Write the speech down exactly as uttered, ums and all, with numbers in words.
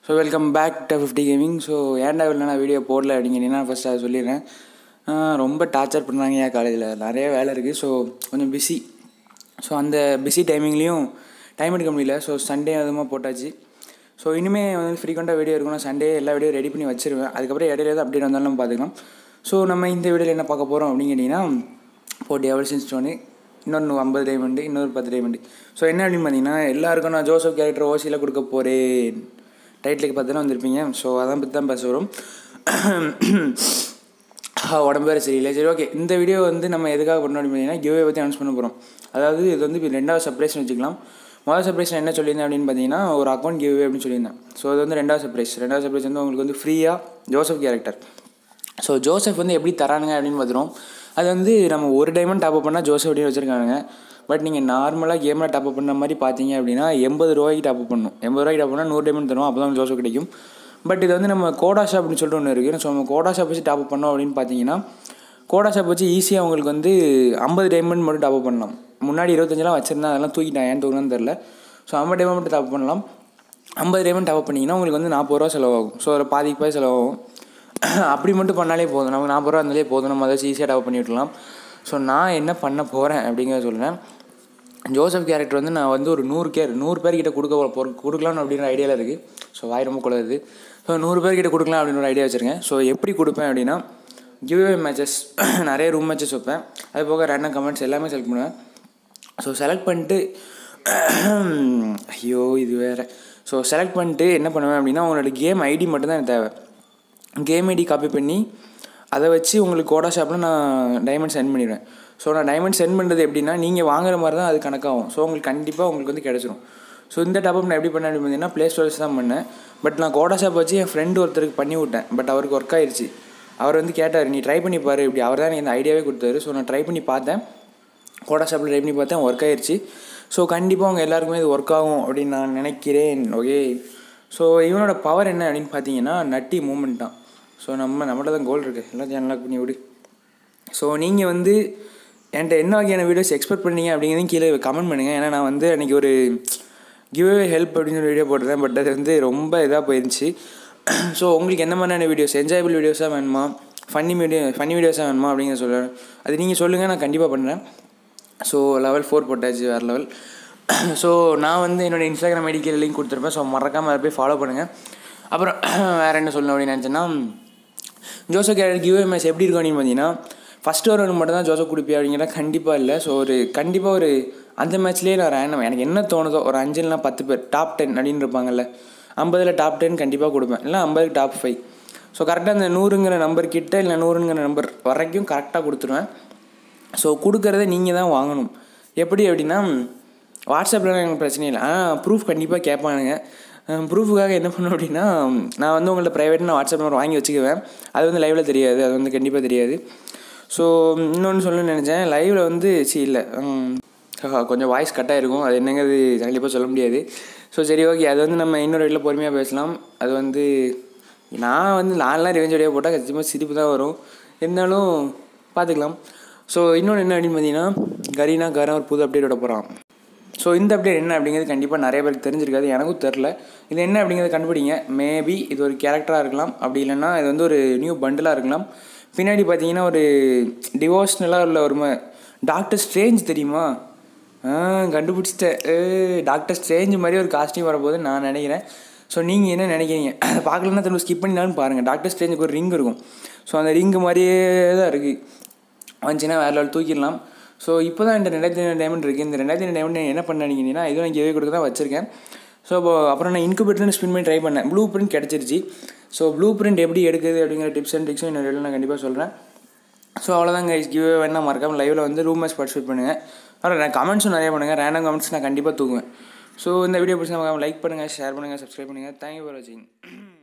So welcome back to fifty gaming. So ஏன்டா இல்லை நான் வீடியோ போடல அப்படிங்கன்னா ஃபஸ்ட் அதை சொல்லிடுறேன். ரொம்ப டார்ச்சர் பண்ணுறாங்க ஏன் காலேஜில் நிறைய வேலை இருக்குது. ஸோ கொஞ்சம் பிஸி. ஸோ அந்த பிஸி டைமிங்லேயும் டைம் எடுக்க முடியல. ஸோ சண்டே அதுமாக போட்டாச்சு. ஸோ இனிமேல் வந்து ஃப்ரீக்வெண்ட்டாக வீடியோ இருக்கணும். சண்டே எல்லா வீடியோ ரெடி பண்ணி வச்சுருவேன். அதுக்கப்புறம் இடையில தான் அப்டேட் வந்தாலும் நம்ம பார்த்துக்கலாம். ஸோ நம்ம இந்த வீடியோவில் என்ன பார்க்க போகிறோம் அப்படின்னு கேட்டிங்கன்னா, போட்டு எவல்ஷன் ஸ்டோனு, இன்னொன்று ஐம்பது டைமண்டு, இன்னொரு பத்து டைமண்டு. ஸோ என்ன அப்படின்னு பார்த்தீங்கன்னா, எல்லாருக்கும் நான் ஜோசப் கேரக்டர் ஓசியில் கொடுக்க போகிறேன். டைட்டிலுக்கு பார்த்து தான் வந்திருப்பீங்க. ஸோ அதான் பற்றி தான் பேச வரும். உடம்பு வேறு சரியில்லை. சரி, ஓகே. இந்த வீடியோ வந்து நம்ம எதுக்காக பண்ணோம் அப்படின்னு பார்த்தீங்கன்னா, கிவ்வே பற்றி அனௌன்ஸ் பண்ண போகிறோம். அதாவது இது வந்து இப்போ ரெண்டாவது சர்ப்ரைஸ்னு வச்சுக்கலாம். முதல் சர்ப்ரைஸ் நான் என்ன சொல்லியிருந்தேன் அப்படின்னு பார்த்தீங்கன்னா, ஒரு அக்கௌண்ட் கிவ்வே அப்படின்னு சொல்லியிருந்தேன். ஸோ அது வந்து ரெண்டாவது சர்ப்ரைஸ். ரெண்டாவது சர்ப்ரைஸ் வந்து உங்களுக்கு வந்து ஃப்ரீயாக ஜோசப் கேரக்டர். ஸோ ஜோசப் வந்து எப்படி தரானுங்க அப்படின்னு பார்த்துருவோம். அது வந்து நம்ம ஒரு டைமண்ட் டாப்அப் பண்ணால் ஜோசப் அப்படின்னு வச்சுருக்காங்க. பட் நீங்கள் நார்மலாக கேமில் டாப்அப் பண்ண மாதிரி பார்த்தீங்க அப்படின்னா எண்பது ரூபாய்க்கு டாப்அப் பண்ணணும். எண்பது ரூபாய்க்கு டாப் பண்ணால் நூறு டைமண்ட் தரும். அப்போ தான் ஜோசப் கிடைக்கும். பட் இது வந்து நம்ம கோடா ஷாப் அப்படின்னு சொல்லிட்டு ஒன்று இருக்குது. ஸோ நம்ம கோடா ஷாப் வச்சு டாப்அப் பண்ணோம் அப்படின்னு பார்த்தீங்கன்னா, கோடா ஷாப் வச்சு ஈஸியாக உங்களுக்கு வந்து ஐம்பது டைமண்ட் மட்டும் டாப்அப் பண்ணலாம். முன்னாடி இருபத்தஞ்செலாம் வச்சுருந்தேன், அதெல்லாம் தூக்கிட்டேன், ஏன் தூக்கணும்னு தெரில. ஸோ ஐம்பது டைமண்ட் மட்டும் டாப்அப் பண்ணலாம். ஐம்பது டைமண்ட் டாப்அப் பண்ணிங்கன்னா உங்களுக்கு வந்து நாற்பது ரூபா செலவாகும். ஸோ ஒரு பாதிக்கு பாதி செலவாகும். அப்படி மட்டும் பண்ணாலே போதும். நமக்கு நாற்பது ரூபா இருந்தாலே போதும். நம்ம அதை வச்சு ஈஸியாக டாப்அப் பண்ணி விட்டுலாம். ஸோ நான் என்ன பண்ண போகிறேன் அப்படிங்கிறத சொல்கிறேன். ஜோசப் கேரக்டர் வந்து நான் வந்து ஒரு நூறு கேர் நூறு பேர்கிட்ட கொடுக்க போகிற கொடுக்கலான்னு அப்படின்ற ஐடியாவில் இருக்குது. ஸோ வாய் ரொம்ப குழந்தை. ஸோ நூறு பேர்கிட்ட கொடுக்கலாம் அப்படின்னு ஒரு ஐடியா வச்சுருக்கேன். ஸோ எப்படி கொடுப்பேன் அப்படின்னா, கிவ்அவே மேட்சஸ், நிறைய ரூம் மேட்சஸ் வைப்பேன். அது போக ரேண்டம் கமெண்ட்ஸ் எல்லாமே செலக்ட் பண்ணுவேன். ஸோ செலக்ட் பண்ணிட்டு ஐயோ இது வேறு. ஸோ செலக்ட் பண்ணிட்டு என்ன பண்ணுவேன் அப்படின்னா, உங்களோட கேம் ஐடி மட்டும்தான் எனக்கு தேவை. கேம் ஐடி காப்பி பண்ணி அதை வச்சு உங்களுக்கு கோடா ஷாப்பில் நான் டைமண்ட் சென்ட் பண்ணிடுவேன். ஸோ நான் டைமண்ட் சென்ட் பண்ணுறது எப்படின்னா, நீங்கள் வாங்குற மாதிரி தான் அது கணக்காகும். ஸோ உங்களுக்கு கண்டிப்பாக உங்களுக்கு வந்து கிடச்சிரும். ஸோ இந்த டாப்அப் நான் எப்படி பண்ணேன் அப்படின்னு பார்த்தீங்கன்னா, ப்ளே ஸ்டோர்ஸ் தான் பண்ணேன். பட் நான் கோடா ஷாப் வச்சு என் ஃப்ரெண்டு ஒருத்தருக்கு பண்ணி விட்டேன். பட் அவருக்கு ஒர்க் ஆயிடுச்சு. அவர் வந்து கேட்டார், நீ ட்ரை பண்ணி பாரு இப்படி. அவர் தான் எனக்கு இந்த ஐடியாவே கொடுத்தாரு. ஸோ நான் ட்ரை பண்ணி பார்த்தேன். கோடா ஷாப்பில் ட்ரை பண்ணி பார்த்தேன், ஒர்க் ஆயிடுச்சு. ஸோ கண்டிப்பாக அவங்க எல்லாருக்குமே இது ஒர்க் ஆகும் அப்படின்னு நான் நினைக்கிறேன். ஓகே. ஸோ இவனோட பவர் என்ன அப்படின்னு பார்த்தீங்கன்னா, நட்டி மூமெண்ட் தான். ஸோ நம்ம நம்மள்ட்ட தான் கோல் இருக்குது, எல்லாத்தையும் அன்லாக் பண்ணி விடு. ஸோ நீங்கள் வந்து என்கிட்ட என்ன வகையான வீடியோஸ் எக்ஸ்பெக்ட் பண்ணீங்க அப்படிங்கிறதையும் கீழே கமெண்ட் பண்ணுங்கள். ஏன்னா நான் வந்து அன்றைக்கி ஒரு கிவ்அவே ஹெல்ப் அப்படின்னு ஒரு வீடியோ போட்டிருந்தேன். பட் அது வந்து ரொம்ப இதாக போயிருந்துச்சு. ஸோ உங்களுக்கு என்ன மாதிரியான வீடியோஸ், என்ஜாயபிள் வீடியோஸாக வேணுமா, ஃபன்னி வீடியோ ஃபன்னி வீடியோஸாக வேணுமா அப்படிங்கிற சொல்கிறேன். அது நீங்கள் சொல்லுங்கள், நான் கண்டிப்பாக பண்ணுறேன். ஸோ லெவல் ஃபோர் போட்டாச்சு, வேறு லெவல். ஸோ நான் வந்து என்னோடய இன்ஸ்டாகிராம் ஐடிக்கு லிங்க் கொடுத்துருப்பேன். ஸோ மறக்காமல் அதை போய் ஃபாலோ பண்ணுங்கள். அப்புறம் வேறு என்ன சொல்லணும் அப்படின்னு நினச்சேன்னா, ஜோசப் கேரக்டர் கிவ்அவே மேட்ச் எப்படி இருக்கும் அப்படின்னு பார்த்தீங்கன்னா, ஃபஸ்ட்டு வரவனுக்கு மட்டும் தான் ஜோசப் கொடுப்பியா அப்படிங்கிற கண்டிப்பாக இல்லை. ஸோ ஒரு கண்டிப்பாக ஒரு அந்த மேட்ச்லேயே நான் ரேண்டம் எனக்கு என்ன தோணுதோ ஒரு அஞ்சு இல்லைனா பத்து பேர் டாப் டென் அப்படின்னு இருப்பாங்கல்ல, ஐம்பதில் டாப் டென் கண்டிப்பாக கொடுப்பேன். இல்லை ஐம்பதுக்கு டாப் ஃபைவ். ஸோ கரெக்டாக அந்த நூறுங்கிற நம்பர் கிட்ட இல்லை நூறுங்கிற நம்பர் வரைக்கும் கரெக்டாக கொடுத்துருவேன். ஸோ கொடுக்குறத நீங்கள் தான் வாங்கணும். எப்படி அப்படின்னா, வாட்ஸ்அப்பில் எனக்கு பிரச்சனை இல்லை. ஆனால் ப்ரூஃப் கண்டிப்பாக கேட்பானுங்க. ப்ரூஃபுக்காக என்ன பண்ணும் அப்படின்னா, நான் வந்து உங்கள்ட்ட ப்ரைவேட்டாக நான் வாட்ஸ்அப் நம்பர் வாங்கி வச்சுக்குவேன். அது வந்து லைவில் தெரியாது, அது வந்து கண்டிப்பாக தெரியாது. ஸோ இன்னொன்று சொல்லணும்னு நினச்சேன். லைவில் வந்து சி இல்லை கொஞ்சம் வாய்ஸ் கட்டாக இருக்கும். அது என்னங்கிறது கண்டிப்பாக சொல்ல முடியாது. ஸோ சரி, ஓகே. அது வந்து நம்ம இன்னொரு வீட்டில் பொறுமையாக பேசலாம். அது வந்து நான் வந்து நான்லாம் ரிவெஞ்ச் வீடியோ போட்டால் கண்டிப்பாக சிரிப்பு தான் வரும். இருந்தாலும் பார்த்துக்கலாம். ஸோ இன்னொன்று என்ன அப்படின்னு பார்த்தீங்கன்னா, கரீனா காரன் ஒரு புது அப்டேட் விட போகிறான். ஸோ இந்த அப்டேட் என்ன அப்படிங்கிறது கண்டிப்பாக நிறைய பேருக்கு தெரிஞ்சிருக்காது, எனக்கும் தெரில. இது என்ன அப்படிங்கிறத கண்டுபிடிங்க. மேபி இது ஒரு கேரக்டராக இருக்கலாம், அப்படி இல்லைன்னா இது வந்து ஒரு நியூ பண்டிலாக இருக்கலாம். பின்னாடி பார்த்தீங்கன்னா ஒரு டிவோஷனலாக உள்ள ஒரு டாக்டர் ஸ்ட்ரேஞ்ச் தெரியுமா? கண்டுபிடிச்சிட்டேன். டாக்டர் ஸ்ட்ரேஞ்ச் மாதிரி ஒரு காஸ்டியூம் வரப்போது நான் நினைக்கிறேன். ஸோ நீங்கள் என்ன நினைக்கிறீங்க? அதை பார்க்கலன்னா திரும்ப ஸ்கிப் பண்ணினாலும் பாருங்கள். டாக்டர் ஸ்ட்ரேஞ்சுக்கு ஒரு ரிங் இருக்கும். ஸோ அந்த ரிங்கு மாதிரியே தான் இருக்குது. வந்துச்சுன்னா வேறு லெவல் தூக்கிடலாம். ஸோ இப்போ தான் என்கிட்ட ரெண்டாயிரத்தி ஐநூறு டைமண்ட் இருக்குது. இந்த ரெண்டாயிரத்தி ஐநூறு டைமண்ட் என்ன பண்ணிங்கன்னா, இதுவும் நான் கிவ்வே கொடுக்க தான் வச்சுருக்கேன். ஸோ அப்புறம் நான் இன்குபேட்டர்னு ஸ்பின் பண்ணி ட்ரை பண்ணேன். ப்ளூ பிரிண்ட் கிடச்சிருச்சு. ஸோ ப்ளூ பிரிண்ட் எப்படி எடுக்குது அப்படிங்கிற டிப்ஸ் அண்ட் ட்ரிக்ஸும் இன்னொரு நான் கண்டிப்பாக சொல்கிறேன். ஸோ அவ்வளோதான் கைஸ். கிவ்வே வேணால் மறக்காமல் லைவில் வந்து ரூம் மேட்ச் பார்ட்டிசிபேட் பண்ணுங்கள். அப்புறம் நான் கமெண்ட்ஸும் நிறைய பண்ணுங்கள். ரேண்டம் கமெண்ட்ஸ் நான் கண்டிப்பாக தூக்குவேன். ஸோ இந்த வீடியோ பிடிச்சா மறக்காமல் லைக் பண்ணுங்கள், ஷேர் பண்ணுங்கள், சப்ஸ்கிரைப் பண்ணுங்கள். தேங்க்யூ ஃபார் வாட்சிங்.